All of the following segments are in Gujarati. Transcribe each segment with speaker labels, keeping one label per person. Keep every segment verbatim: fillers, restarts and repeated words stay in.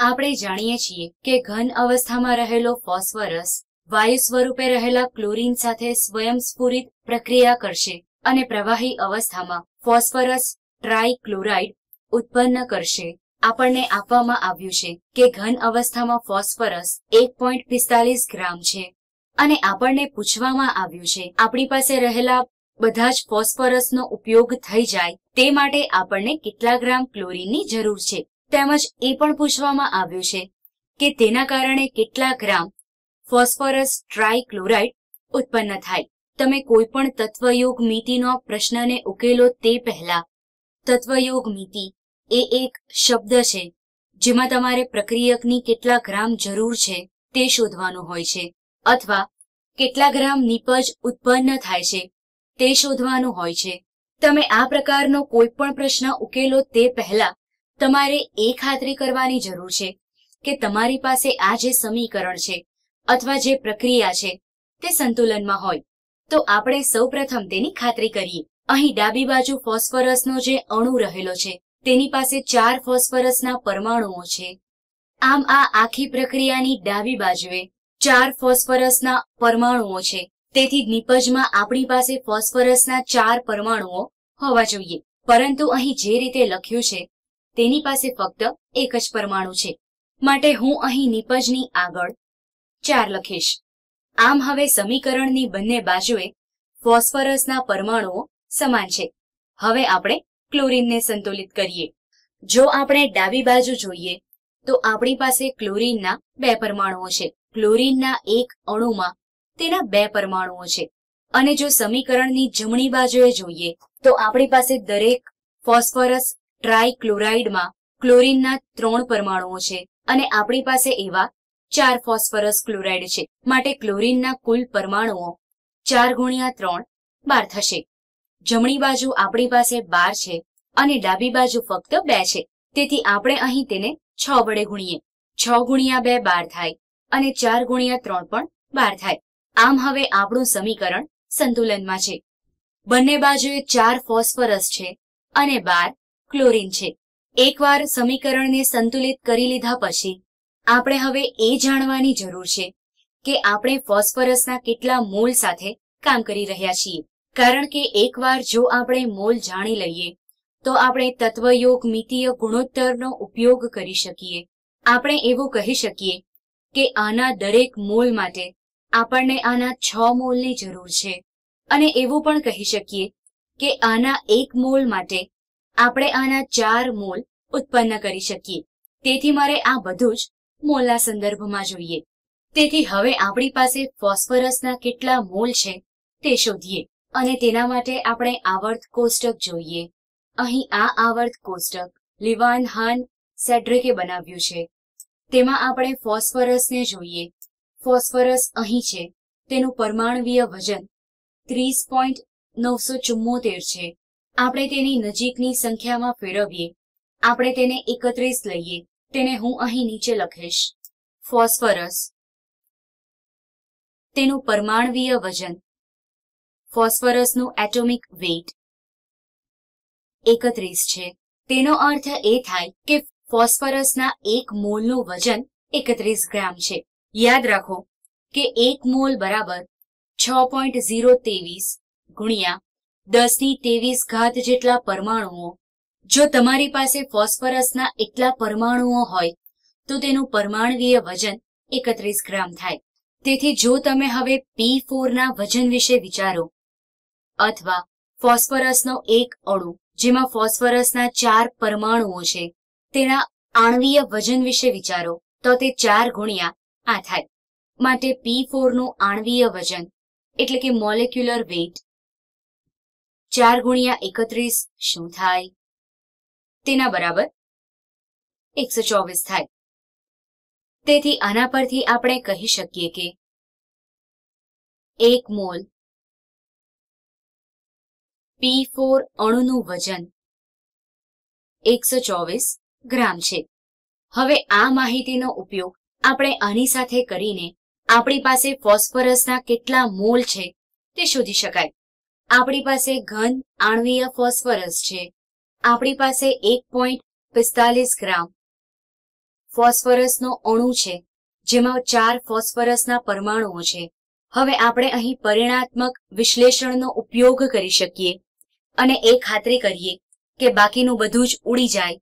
Speaker 1: આપણે જાણીએ છીએ કે ઘન અવસ્થામાં રહેલો ફોસ્ફરસ વાયુ સ્વરૂપે રહેલા ક્લોરીન સાથે સ્વયંસ્ફુરિત પ્રક્રિયા કરશે અને પ્રવાહી અવસ્થામાં ફોસ્ફરસ ટ્રાઇક્લોરાઇડ ઉત્પન્ન કરશે. આપણને આપવામાં આવ્યું છે કે ઘન અવસ્થામાં ફોસ્ફરસ એક પોઈન્ટ પિસ્તાલીસ ગ્રામ છે અને આપણને પૂછવામાં આવ્યું છે આપણી પાસે રહેલા બધા જ ફોસ્ફરસનો ઉપયોગ થઈ જાય તે માટે આપણને કેટલા ગ્રામ ક્લોરીનની જરૂર છે, તેમજ એ પણ પૂછવામાં આવ્યું છે કે તેના કારણે કેટલા ગ્રામ ફોસ્ફરસ ટ્રાઇક્લોરાઇડ ઉત્પન્ન થાય. તમે કોઈ પણ તત્વયોગ મિતિનો પ્રશ્નને ઉકેલો તે પહેલા તત્વયોગ મિતિ એ એક શબ્દ છે જેમાં તમારે પ્રક્રિયકની કેટલા ગ્રામ જરૂર છે તે શોધવાનું હોય છે અથવા કેટલા ગ્રામ નીપજ ઉત્પન્ન થાય છે તે શોધવાનું હોય છે. તમે આ પ્રકારનો કોઈ પણ પ્રશ્ન ઉકેલો તે પહેલા તમારે એ ખાતરી કરવાની જરૂર છે કે તમારી પાસે આ જે સમીકરણ છે અથવા જે પ્રક્રિયા છે તે સંતુલનમાં હોય. તો આપણે સૌપ્રથમ તેની ખાતરી કરીએ. અહીં ડાબી બાજુ ફોસ્ફરસનો જે અણુ રહેલો છે તેની પાસે ચાર ફોસ્ફરસના પરમાણુઓ છે. આમ આ આખી પ્રક્રિયાની ડાબી બાજુએ ચાર ફોસ્ફરસના પરમાણુઓ છે. તેથી નિપજમાં આપણી પાસે ફોસ્ફરસના ચાર પરમાણુઓ હોવા જોઈએ, પરંતુ અહીં જે રીતે લખ્યું છે તેની પાસે ફક્ત એક જ પરમાણુ છે, માટે હું અહીં નિપજની આગળ ચાર લખીશ. આમ હવે સમીકરણની બંને બાજુએ ફોસ્ફરસના પરમાણુઓ સમાન છે. હવે આપણે ક્લોરીનને સંતુલિત કરીએ. જો આપણે ડાબી બાજુ જોઈએ તો આપણી પાસે ક્લોરીનના બે પરમાણુઓ છે. ક્લોરીનના એક અણુમાં તેના બે પરમાણુઓ છે અને જો સમીકરણની જમણી બાજુએ જોઈએ તો આપણી પાસે દરેક ફોસ્ફરસ ટ્રાઇક્લોરાઇડમાં ક્લોરીનના ત્રણ પરમાણુઓ છે અને આપણી પાસે એવા ચાર ફોસ્ફરસ ક્લોરાઇડ છે, માટે ક્લોરીનના કુલ પરમાણુઓ ચાર ગુણ્યા ત્રણ બાર થશે. જમણી બાજુ આપણી પાસે બાર છે અને ડાબી બાજુ ફક્ત બે છે, તેથી આપણે અહીં તેને છ વડે ગુણીએ. છ ગુણ્યા બે બાર થાય અને ચાર ગુણ્યા ત્રણ પણ બાર થાય. આમ હવે આપણું સમીકરણ સંતુલનમાં છે. બંને બાજુએ ચાર ફોસ્ફરસ છે અને બાર ક્લોરીન છે. એકવાર સમીકરણને સંતુલિત કરી લીધા પછી આપણે હવે એ જાણવાની જરૂર છે કે આપણે ફોસ્ફરસના કેટલા મોલ સાથે કામ કરી રહ્યા છીએ, કારણ કે એકવાર જો આપણે મોલ જાણી લઈએ તો આપણે તત્વયોગ મિતીય ગુણોત્તરનો ઉપયોગ કરી શકીએ. આપણે એવું કહી શકીએ કે આના દરેક મોલ માટે આપણને આના છ મોલની જરૂર છે અને એવું પણ કહી શકીએ કે આના એક મોલ માટે આપણે આના ચાર મોલ ઉત્પન્ન કરી શકીએ. તેથી મારે આ બધું જ મોલના સંદર્ભમાં જોઈએ. તેથી હવે આપણી પાસે ફોસ્ફરસના કેટલા મોલ છે તે શોધીએ અને તેના માટે આપણે આવર્ત કોષ્ટક જોઈએ. અહીં આ આવર્ત કોષ્ટક લિવાન હાન સેડ્રિકે બનાવ્યું છે. તેમાં આપણે ફોસ્ફરસને જોઈએ. ફોસ્ફરસ અહીં છે. તેનું પરમાણવીય વજન ત્રીસ પોઈન્ટ નવસો ચુમ્મોતેર છે. આપણે તેની નજીકની સંખ્યામાં ફેરવીએ. આપણે તેને એકત્રીસ લઈએ. તેને હું અહીં નીચે લખીશ. ફોસ્ફરસ તેનું પરમાણવીય વજન, ફોસ્ફરસનું એટોમિક વેઇટ એકત્રીસ છે. તેનો અર્થ એ થાય કે ફોસ્ફરસના એક મોલનું વજન એકત્રીસ ગ્રામ છે. યાદ રાખો કે એક મોલ બરાબર છ પોઈન્ટ ઝીરો ત્રેવીસ ગુણ્યા દસ ની ત્રેવીસ ઘાત જેટલા પરમાણુઓ. જો તમારી પાસે ફોસ્ફરસના એટલા પરમાણુઓ હોય તો તેનું પરમાણવીય વજન એકત્રીસ ગ્રામ થાય. તેથી જો તમે હવે પી ફોર ના વજન વિશે વિચારો અથવા ફોસ્ફરસનો એક અણુ જેમાં ફોસ્ફરસના ચાર પરમાણુઓ છે તેના આણ્વીય વજન વિશે વિચારો તો તે ચાર ગુણ્યા આ થાય. માટે પી ફોર નું આણ્વીય વજન એટલે કે મોલેક્યુલર વેઇટ ચાર ગુણ્યા એકત્રીસ શું થાય? તેના બરાબર એકસો ચોવીસ થાય. તેથી આના પરથી આપણે કહી શકીએ કે એક મોલ પી ફોર અણુનું વજન એકસો ચોવીસ ગ્રામ છે. હવે આ માહિતીનો ઉપયોગ આપણે આની સાથે કરીને આપણી પાસે ફોસ્ફરસના કેટલા મોલ છે તે શોધી શકાય. આપણી પાસે ઘન આણ્વીય ફોસ્ફરસ છે. આપણી પાસે એક પોઈન્ટ પિસ્તાલીસ ગ્રામ ફોસ્ફરસનો અણુ છે જેમાં ચાર ફોસ્ફરસના પરમાણુઓ છે. હવે આપણે અહીં પરિમાણાત્મક વિશ્લેષણનો ઉપયોગ કરી શકીએ અને એ ખાતરી કરીએ કે બાકીનું બધું જ ઉડી જાય.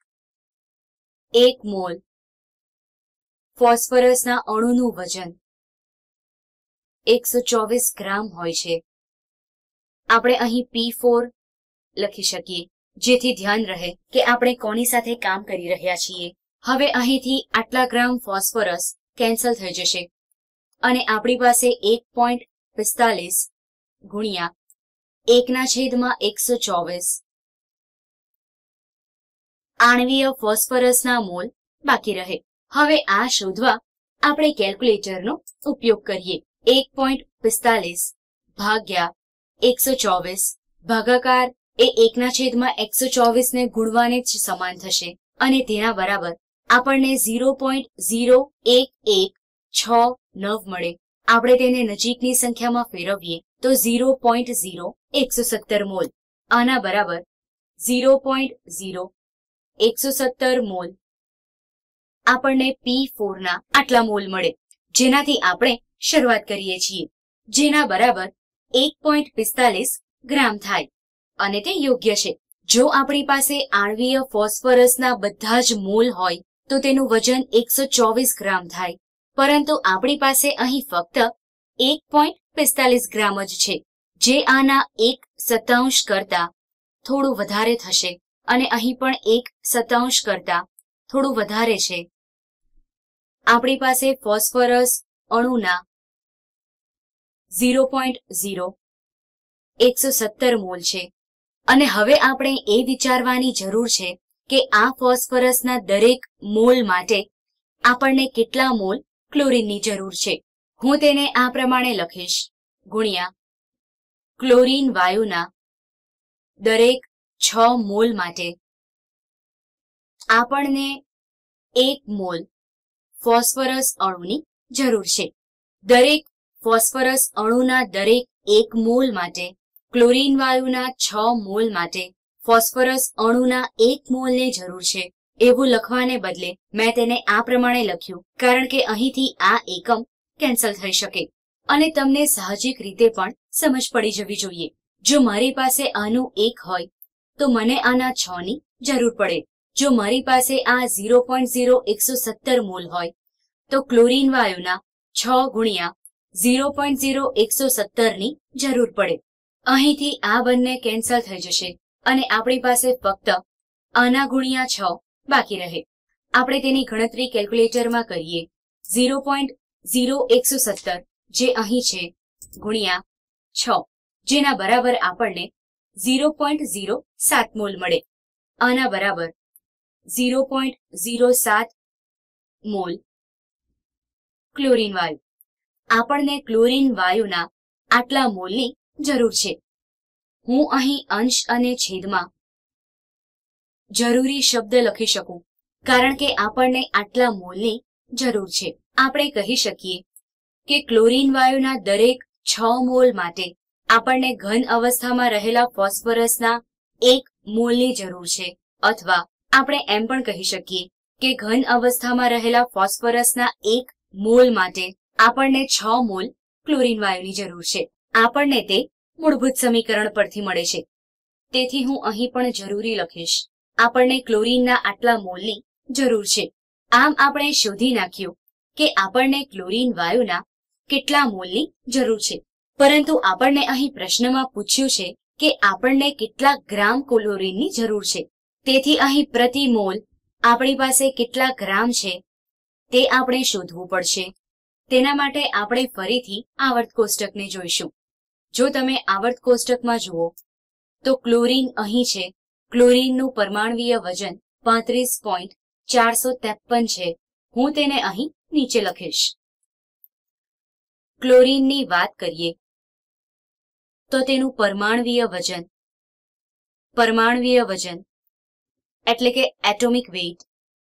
Speaker 1: એક મોલ ફોસ્ફરસના અણુનું વજન એકસો ચોવીસ ગ્રામ હોય છે. આપણે અહીં પી ફોર લખી શકીએ જેથી ધ્યાન રહે કે આપણે કોની સાથે કામ કરી રહ્યા છીએ. હવે અહીંથી આટલા ગ્રામ ફોસ્ફરસ કેન્સલ થઈ જશે અને આપણી પાસે એક પોઈન્ટ પિસ્તાલીસ ગુણ્યા એકના છેદમાં એકસો ચોવીસ આણ્વીય ફોસ્ફરસના મોલ બાકી રહે. હવે આ શોધવા આપણે કેલ્ક્યુલેટરનો ઉપયોગ કરીએ. એક પોઈન્ટ પિસ્તાલીસ ભાગ્યા એકસો ચોવીસ ભાગાકાર એ એકના છેદમાં એકસો ચોવીસ ને ગુણવાને જ સમાન થશે અને તેના બરાબર આપણને ઝીરો પોઈન્ટ ઝીરો એક એક છ નવ મળે. આપણે તેને નજીકની સંખ્યામાં ફેરવીએ તો ઝીરો પોઈન્ટ ઝીરો એકસો સત્તર મોલ. આના બરાબર ઝીરો પોઈન્ટ ઝીરો એકસો સત્તર મોલ આપણને પી ફોર ના આટલા મોલ મળે જેનાથી આપણે શરૂઆત કરીએ છીએ, જેના બરાબર એક પોઈન્ટ પિસ્તાલીસ ગ્રામ થાય અને તે યોગ્ય છે. જો આપણી પાસે આણ્વીય ફોસ્ફરસના બધા જ મોલ હોય તો તેનું વજન એકસો ચોવીસ ગ્રામ થાય, પરંતુ આપણી પાસે અહીં ફક્ત એક પોઈન્ટ પિસ્તાલીસ ગ્રામ જ છે, જે આના એક સત્તાંશ કરતા થોડું વધારે થશે અને અહીં પણ એક સત્તાંશ કરતા થોડું વધારે છે. આપણી પાસે ફોસ્ફરસ અણુના ઝીરો પોઈન્ટ ઝીરો એકસો સત્તર મોલ છે અને હવે આપણે એ વિચારવાની જરૂર છે કે આ ફોસ્ફરસના દરેક મોલ માટે આપણને કેટલા મોલ ક્લોરીનની જરૂર છે. હું તેને આ પ્રમાણે લખીશ ગુણ્યા ક્લોરીન વાયુના દરેક છ મોલ માટે આપણને એક મોલ ફોસ્ફરસ અણુની જરૂર છે. દરેક ફોસ્ફરસ અણુના દરેક એક મોલ માટે ક્લોરીન વાયુના છ મોલ માટે ફોસ્ફરસ અણુના એક મોલને જરૂર છે. એવું લખવાને બદલે મેં તેને આ પ્રમાણે લખ્યું કારણ કે અહીંથી આ એકમ કેન્સલ થઈ શકે અને તમને સાહજિક રીતે પણ સમજ પડી જવી જોઈએ. જો મારી પાસે આનું એક હોય તો મને આના છ ની જરૂર પડે. જો મારી પાસે આ ઝીરો પોઈન્ટ ઝીરો એકસો સત્તર મોલ હોય તો ક્લોરીન વાયુના છ ગુણ્યા ઝીરો પોઈન્ટ ઝીરો એકસો સત્તર ની જરૂર પડે. અહીંથી આ બંને કેન્સલ થઈ જશે અને આપણી પાસે ફક્ત આના ગુણ્યા છ બાકી રહે. આપણે તેની ગણતરી કેલ્ક્યુલેટરમાં કરીએ. ઝીરો પોઈન્ટ ઝીરો એકસો સત્તર જે અહીં છે ગુણ્યા છ જેના બરાબર આપણને ઝીરો પોઈન્ટ ઝીરો સાત મોલ મળે. આના બરાબર ઝીરો પોઈન્ટ ઝીરો સાત મોલ ક્લોરીન વાયુ. આપણને ક્લોરીન વાયુના આટલા મોલની જરૂર છે. હું અહીં અંશ અને છેદમાં જરૂરી શબ્દ લખી શકું કારણ કે આપણને આટલા મોલની જરૂર છે. આપણે કહી શકીએ કે ક્લોરીન વાયુના દરેક છ મોલ માટે આપણને ઘન અવસ્થામાં રહેલા ફોસ્ફરસના એક મોલની જરૂર છે, અથવા આપણે એમ પણ કહી શકીએ કે ઘન અવસ્થામાં રહેલા ફોસ્ફરસના એક મોલ માટે આપણને છ મોલ ક્લોરીન વાયુની જરૂર છે. આપણને તે મૂળભૂત સમીકરણ પરથી મળે છે, તેથી હું અહીં પણ જરૂરી લખીશ. આપણને ક્લોરીનના આટલા મોલની જરૂર છે. આમ આપણે શોધી નાખ્યું કે આપણને ક્લોરીન વાયુના કેટલા મોલની જરૂર છે, પરંતુ આપણને અહીં પ્રશ્નમાં પૂછ્યું છે કે આપણને કેટલા ગ્રામ ક્લોરીનની જરૂર છે. તેથી અહીં પ્રતિ મોલ આપણી પાસે કેટલા ગ્રામ છે તે આપણે શોધવું પડશે. તેના માટે આપણે ફરીથી આવર્ત કોષ્ટકને જોઈશું. જો તમે આવર્ત કોષ્ટકમાં જુઓ તો ક્લોરીન અહીં છે. ક્લોરીનનું પરમાણ્વીય વજન પાંત્રીસ પોઈન્ટ ચારસો ત્રેપન છે. હું તેને અહીં નીચે લખીશ. ક્લોરીનની વાત કરીએ તો તેનું પરમાણ્વીય વજન પરમાણ્વીય વજન એટલે કે એટોમિક વેઇટ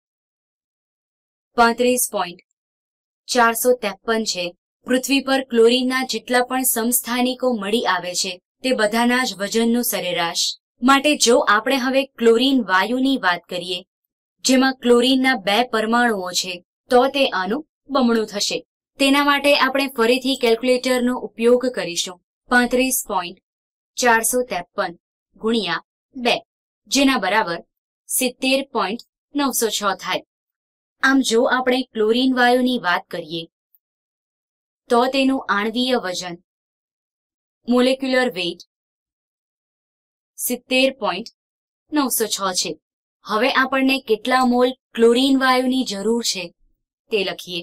Speaker 1: પાંત્રીસ પોઈન્ટ ચારસો ત્રેપન છે. પૃથ્વી પર ક્લોરીનના જેટલા પણ સમસ્થાનિકો મળી આવે છે તે બધાના જ વજનનું સરેરાશ. માટે જો આપણે હવે ક્લોરીન વાયુની વાત કરીએ જેમાં ક્લોરીનના બે પરમાણુઓ છે તો તે આનું બમણું થશે. તેના માટે આપણે ફરીથી કેલ્ક્યુલેટરનો ઉપયોગ કરીશું. પાંત્રીસ પોઈન્ટ ચારસો ત્રેપન ગુણ્યા બે, જેના બરાબર સિત્તેર પોઈન્ટ નવસો છ થાય. આમ જો આપણે ક્લોરીન વાયુની વાત કરીએ તો તેનું આણ્વીય વજન મોલેક્યુલર વેઇટ સિત્તેર પોઈન્ટ નવસો છ છે. હવે આપણને કેટલા મોલ ક્લોરીન વાયુની જરૂર છે તે લખીએ.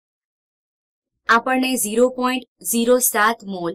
Speaker 1: આપણને ઝીરો પોઈન્ટ ઝીરો સાત મોલ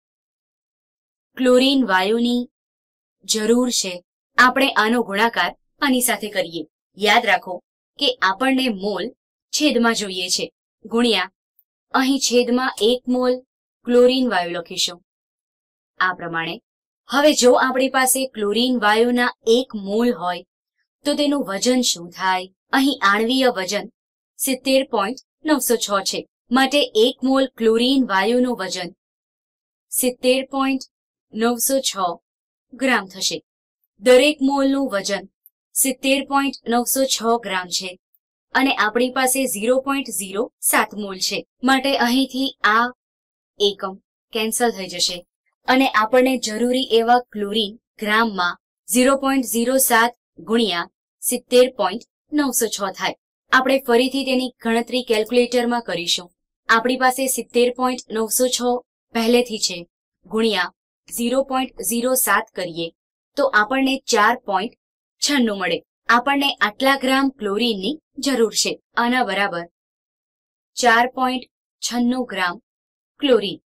Speaker 1: ક્લોરીન વાયુની જરૂર છે. આપણે આનો ગુણાકાર આની સાથે કરીએ. યાદ રાખો કે આપણને મોલ છેદમાં જોઈએ છે, ગુણ્યા અહીં છેદમાં એક મોલ ક્લોરીન વાયુ લખીશું આ પ્રમાણે. હવે જો આપણી પાસે ક્લોરીન વાયુના એક મોલ હોય તો તેનું વજન શું થાય? અહીં આણ્વીય વજન સિત્તેર પોઈન્ટ નવસો છ છે, માટે એક મોલ ક્લોરીન વાયુનું વજન સિત્તેર પોઈન્ટ નવસો છ ગ્રામ થશે. દરેક મોલનું વજન સિત્તેર પોઈન્ટ નવસો છ ગ્રામ છે અને આપણી પાસે ઝીરો પોઈન્ટ ઝીરો સાત મોલ છે, માટે અહીંથી આ એકમ કેન્સલ થઈ જશે અને આપણને જરૂરી એવા ક્લોરીન ગ્રામમાં ઝીરો પોઈન્ટ ઝીરો સાત ગુણ્યા સિત્તેર પોઈન્ટ નવસો છ થાય. આપણે ફરીથી તેની ગણતરી કેલ્ક્યુલેટરમાં કરીશું. આપણી પાસે સિત્તેર પોઈન્ટ નવસો છ પહેલેથી છે, ગુણ્યા ઝીરો પોઈન્ટ ઝીરો સાત કરીએ તો આપણને ચાર પોઈન્ટ છન્નું મળે. આપણને આટલા ગ્રામ ક્લોરીનની જરૂર છે. આના બરાબર ચાર પોઈન્ટ છન્નું ગ્રામ ક્લોરીન.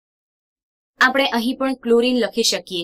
Speaker 1: આપણે અહીં પણ ક્લોરીન લખી શકીએ.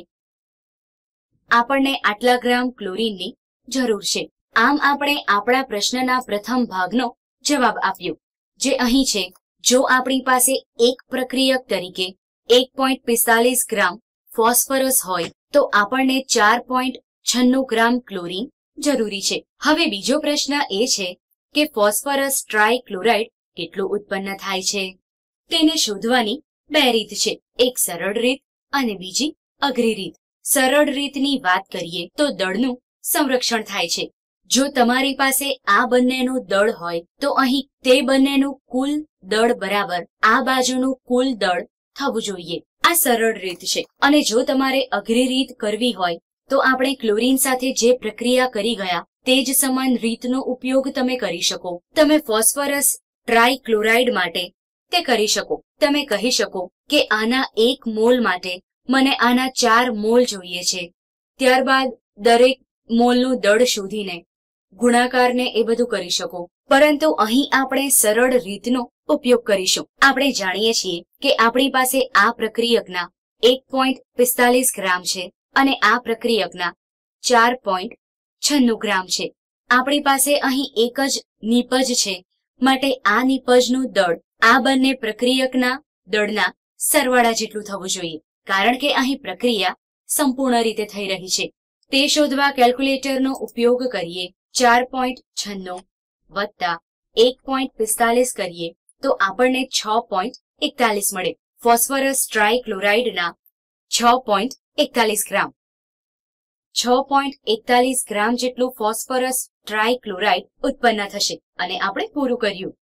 Speaker 1: આપણને આટલા ગ્રામ ક્લોરીનની જરૂર છે. આમ આપણે આપણા પ્રશ્નના પ્રથમ ભાગનો જવાબ આપ્યો, જે અહીં છે. જો આપણી પાસે એક પ્રક્રિયક તરીકે એક પોઈન્ટ પિસ્તાલીસ ગ્રામ ફોસ્ફરસ હોય તો આપણને ચાર પોઈન્ટ છન્નું ગ્રામ ક્લોરીન જરૂરી છે. હવે બીજો પ્રશ્ન એ છે કે ફોસ્ફરસ ટ્રાયક્લોરાઇડ કેટલું ઉત્પન્ન થાય છે? તેને શોધવાની બે રીત છે, એક સરળ રીત અને બીજી અઘરી રીત. સરળ રીતની વાત કરીએ તો દળનું સંરક્ષણ થાય છે. જો તમારી પાસે આ બંનેનું દળ હોય તો અહીં તે બંનેનું કુલ દળ બરાબર આ બાજુનું કુલ દળ થવું જોઈએ. આ સરળ રીત છે. અને જો તમારે અઘરી રીત કરવી હોય તો આપણે ક્લોરીન સાથે જે પ્રક્રિયા કરી ગયા તે જ સમાન રીતનો ઉપયોગ તમે કરી શકો. તમે ફોસ્ફરસ ટ્રાયક્લોરાઇડ માટે તે કરી શકો. તમે કહી શકો કે આના એક મોલ માટે મને આના ચાર મોલ જોઈએ છે. ત્યારબાદ દરેક મોલનું દળ શોધીને ગુણાકારને એ બધું કરી શકો. પરંતુ અહીં આપણે સરળ રીતનો ઉપયોગ કરીશું. આપણે જાણીએ છીએ કે આપણી પાસે આ પ્રક્રિયકના એક પોઈન્ટ પિસ્તાલીસ ગ્રામ છે અને આ પ્રક્રિયકના ચાર પોઈન્ટ છન્નું ગ્રામ છે. આપણી પાસે અહીં એક જ નિપજ છે, માટે આ નિપજનું દળ આ બંને પ્રક્રિયકના દળના સરવાળા જેટલું થવું જોઈએ, કારણ કે અહીં પ્રક્રિયા સંપૂર્ણ રીતે થઈ રહી છે. તે શોધવા કેલ્ક્યુલેટરનો ઉપયોગ કરીએ. ચાર પોઈન્ટ છન્નું વત્તા એક પોઈન્ટ પિસ્તાલીસ કરીએ તો આપણને છ પોઈન્ટ એકતાલીસ મળે. ફોસ્ફરસ ટ્રાયક્લોરાઇડના છ પોઈન્ટ એકતાલીસ ગ્રામ છ પોઈન્ટ એકતાલીસ ગ્રામ જેટલું ફોસ્ફરસ ટ્રાયક્લોરાઇડ ઉત્પન્ન થશે અને આપણે પૂરું કર્યું.